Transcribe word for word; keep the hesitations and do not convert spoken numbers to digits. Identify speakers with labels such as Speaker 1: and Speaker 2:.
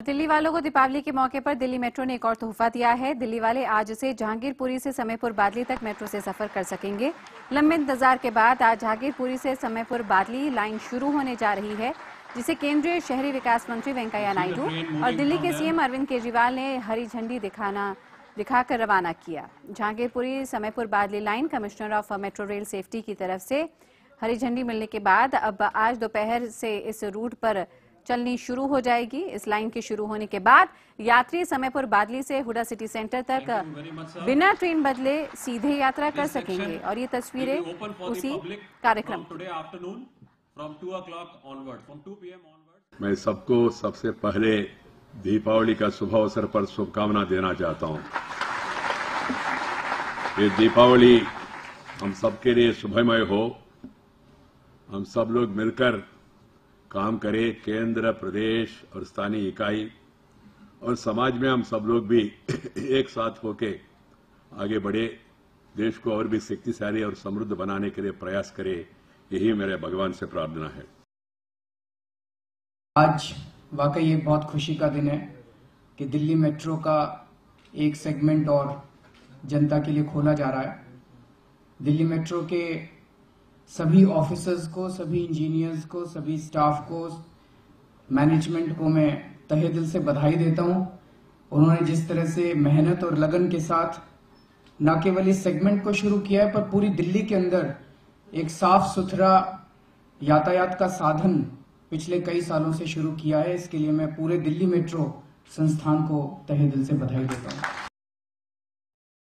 Speaker 1: दिल्ली वालों को दीपावली के मौके पर दिल्ली मेट्रो ने एक और तोहफा दिया है। दिल्ली वाले आज से जहांगीरपुरी से समयपुर बादली तक मेट्रो से सफर कर सकेंगे। लंबे इंतजार के बाद आज जहांगीरपुरी से समयपुर बादली लाइन शुरू होने जा रही है, जिसे केंद्रीय शहरी विकास मंत्री वेंकैया नायडू और दिल्ली के सीएम अरविंद केजरीवाल ने हरी झंडी दिखाना दिखाकर रवाना किया। Jahangirpuri Samaypur Badli line commissioner of metro rail safety की तरफ से हरी झंडी मिलने के बाद अब आज दोपहर से इस रूट पर चलनी शुरू हो जाएगी। इस लाइन के शुरू होने के बाद यात्री समयपुर बादली से हुडा सिटी सेंटर तक बिना ट्रेन बदले सीधे यात्रा कर सकेंगे और ये तस्वीरें उसी कार्यक्रम।
Speaker 2: मैं सबको सबसे पहले दीपावली का शुभ अवसर पर शुभकामना देना चाहता हूं। ये दीपावली हम सबके लिए शुभमय हो। हम सब लोग मिलकर काम करें, केंद्र, प्रदेश और स्थानीय इकाई और समाज में हम सब लोग भी एक साथ होके आगे बढ़े, देश को और भी शक्तिशाली और समृद्ध बनाने के लिए प्रयास करें। यही मेरे भगवान से प्रार्थना है।
Speaker 3: आज वाकई एक बहुत खुशी का दिन है कि दिल्ली मेट्रो का एक सेगमेंट और जनता के लिए खोला जा रहा है। दिल्ली मेट्रो के सभी ऑफिसर्स को, सभी इंजीनियर्स को, सभी स्टाफ को, मैनेजमेंट को मैं तहे दिल से बधाई देता हूं। उन्होंने जिस तरह से मेहनत और लगन के साथ न केवल इस सेगमेंट को शुरू किया है, पर पूरी दिल्ली के अंदर एक साफ सुथरा यातायात का साधन पिछले कई सालों से शुरू किया है। इसके लिए मैं पूरे दिल्ली मेट्रो संस्थान को तहे दिल से बधाई देता हूं।